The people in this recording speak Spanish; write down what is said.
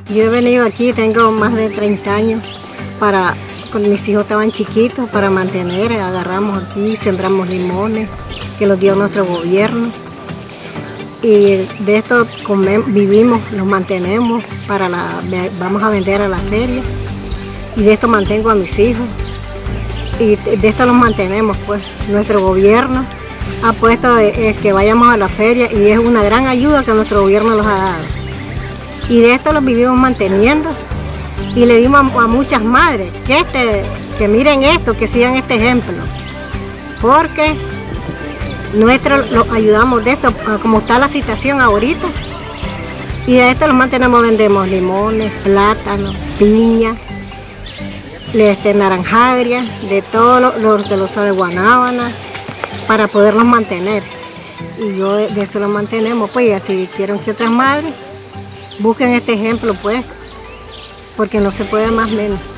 Yo he venido aquí, tengo más de 30 años, cuando mis hijos estaban chiquitos, para mantener, agarramos aquí, sembramos limones, que los dio nuestro gobierno. Y de esto vivimos, los mantenemos, vamos a vender a la feria. Y de esto mantengo a mis hijos. Y de esto los mantenemos, pues. Nuestro gobierno ha puesto que vayamos a la feria y es una gran ayuda que nuestro gobierno nos ha dado. Y de esto los vivimos manteniendo y le dimos a muchas madres que miren esto, que sigan este ejemplo, porque los ayudamos de esto, como está la situación ahorita, y de esto los mantenemos, vendemos limones, plátanos, piña, naranjagria, de todos los de guanábana, para poderlos mantener. Y de eso los mantenemos, pues, y así quieren que otras madres busquen este ejemplo, pues, porque no se puede más menos.